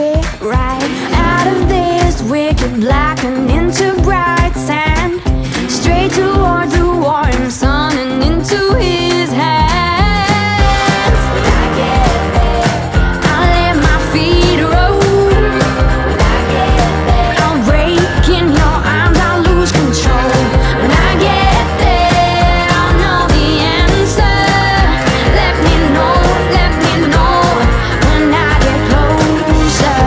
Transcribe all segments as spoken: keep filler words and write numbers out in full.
get right out of this wicked black and into bright sand, straight towards the warm sun and into his hands. When I get there, I'll let my feet roll. When I get there, I'll break in your arms, I'll lose control. When I get there, I'll know the answer. Let me know, let me know when I get closer.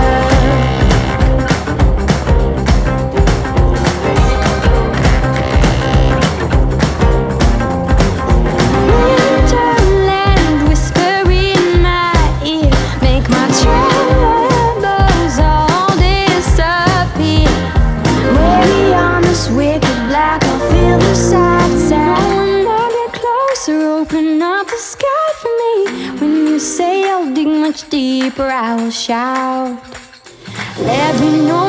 Winterland whisper in my ear, make my troubles all disappear. Way beyond this wicked black, I feel the soft sound. When I get closer, open up the sky for me. When you say I'll dig much deeper, I will shout. Let me know